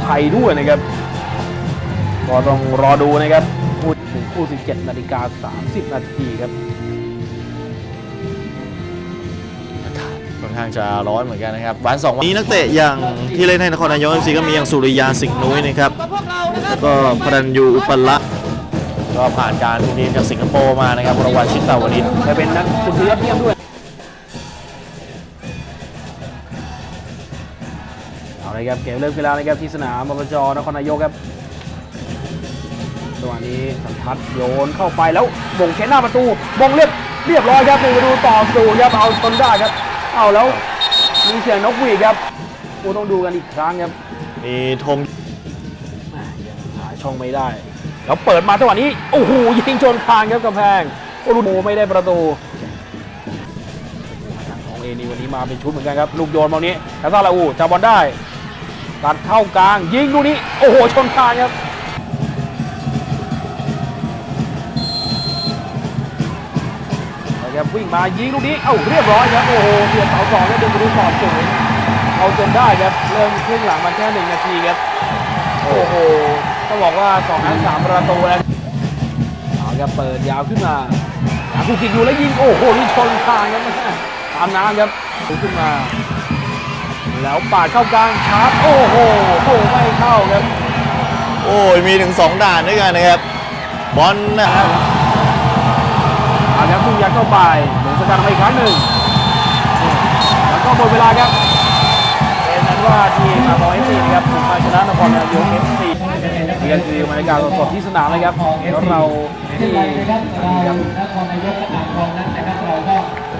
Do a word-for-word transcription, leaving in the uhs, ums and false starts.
ไทยด้วยนะครับก็ต้องรอดูนะครับคู่หนึ่งคู่สิบเจ็ดนาฬิกาสามสิบนาทีครับค่อนข้างจะร้อนเหมือนกันนะครับวันสองวันนี้นักเตะอย่างที่เล่นให้นครนายก เอฟ ซี ก็มีอย่างสุริยาสิงห์นุ้ยนะครับแล้วก็พรัญยูอุปละก็ผ่านการเรียนจากสิงคโปร์มานะครับรางวัลชิตาวนิชจะเป็นนักกุศลยอดเยี่ยมด้วยเอาเลยครับเกมเริ่มขึ้นแล้วนะครับที่สนามอบจ.นครนายกครับจังหวะนี้สันทัดโยนเข้าไปแล้วบ่งแค่หน้าประตูบ่งเรียบเรียบร้อยครับหนึ่งประตูต่อศูนย์ครับเอาจนได้ครับเอาแล้วมีเสียงนกหวีดครับกูต้องดูกันอีกครั้งครับมีธงยังหาช่องไม่ได้แล้วเปิดมาจังหวะนี้โอ้โหยิงชนคานครับกำแพงโอ้โหไม่ได้ประตูของเอนี่วันนี้มาเป็นชุดเหมือนกันครับลูกโยนบอลนี้คาซาลาอูจับบอลได้ตัดเข้ากลางยิงลูกนี้โอ้โหชนคานครับครับวิ่งมายิงลูกนี้เอ้าเรียบร้อยครับโอ้โหเสียบเสาสองแล้วดึงประตูต่อศูนย์เอาจนได้ครับเริ่มครึ่งหลังมาแค่หนึ่งนาทีครับโอ้โหต้องบอกว่าสองนัดสามประตูแล้วเอาครับเปิดยาวขึ้นมาหาผู้กินอยู่แล้วยิงโอ้โหนี่ชนคานครับตามน้ำครับขึ้นมาแล้วปาดเข้ากลางชาร์จโอ้โหโอ้ไม่เข้าครับโอ้ยมีถึงสองด่านด้วยกันนะครับบอลนะครับอาครับทุ่งยัดเข้าไปหนึ่งสกัดมาอีกครั้งหนึ่งแล้วก็หมดเวลาครับเกมนั้นว่าทีมอาร์บอเอฟซีนะครับถูกมาชนะนครนายกเอฟซีนี่ก็คือบรรยากาศสดที่สนามเลยครับแล้วเราที่นครนายกกับอ่างทองนั้นนะครับเราก็